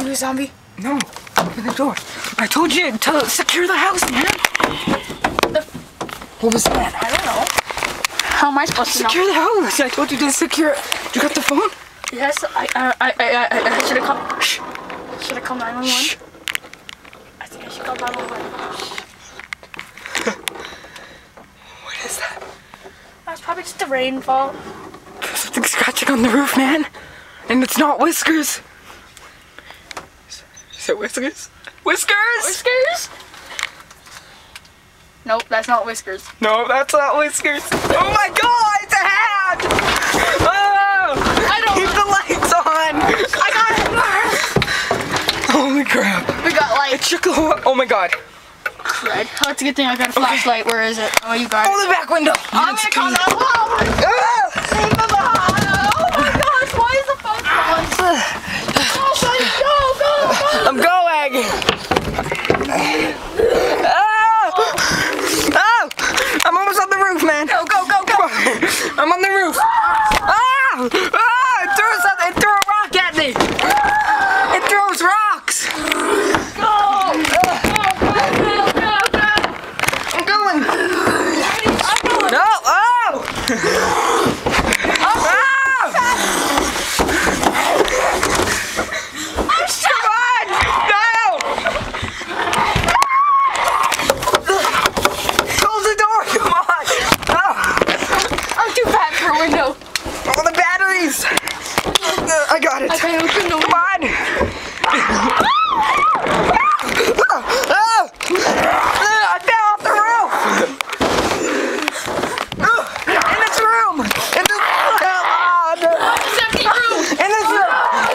you a zombie? No, open the door. I told you to secure the house, man. What was that? I don't know. How am I supposed to know? Secure the house. I told you to secure it. You got the phone? Yes, I should have called. Shh. Should have called 911. Shh. I think I should call 911. What is that? That's probably just the rainfall. Something's scratching on the roof, man. And it's not Whiskers. Is it Whiskers? Whiskers? Whiskers? Nope, that's not Whiskers. No, that's not Whiskers. Oh my god, it's a hat! Oh! I don't Keep the lights on! I got it! Holy crap. We got It lights. shook the whole. Oh my god. Red. Oh, it's a good thing I got a flashlight. Where is it? Oh, you got it. Oh, the back window. I'm gonna call 911. Ah! Oh my gosh, why is the phone calling? Oh, buddy, go! I'm going! Ah! Oh! I'm almost on the roof, man. Go! I'm on the roof. Ah! Ah! It threw something. It threw a rock at me. It throws rocks. Go! I'm going. I'm going. No! Oh! Ah! Come on! No! Close the door! Come on! Oh! I'm too fat for a window. Oh, the batteries! I got it. Okay, open the Come on! I fell off the roof! In this room! In this It's empty room. In this room!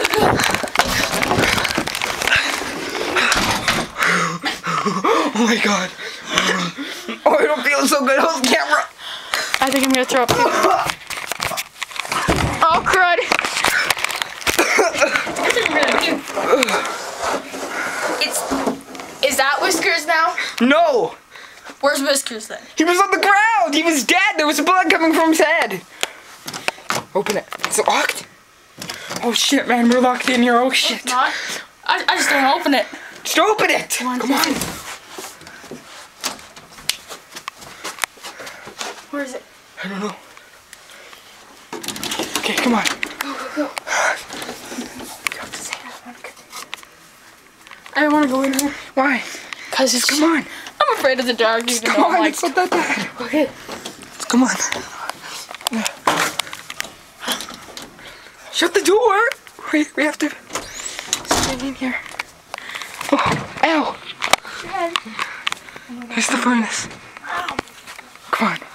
Oh my god. Oh, I don't feel so good on camera. I think I'm gonna throw up too. Oh crud! Is that Whiskers now? No! Where's Whiskers then? He was on the ground! He was dead! There was blood coming from his head! Open it. Is it locked? Oh shit, man, we're locked in here. Oh shit. It's not. I just don't wanna open it. Just open it! Come on. Where is it? I don't know. Okay, come on. Go. I don't wanna go in here. Why? Cause it's Come on. I'm afraid of the dark even though Come I'm on, like. it's not that bad. Okay. Come on. Shut the door! We have to stay in here. Oh, ow! There's the furnace. Come on.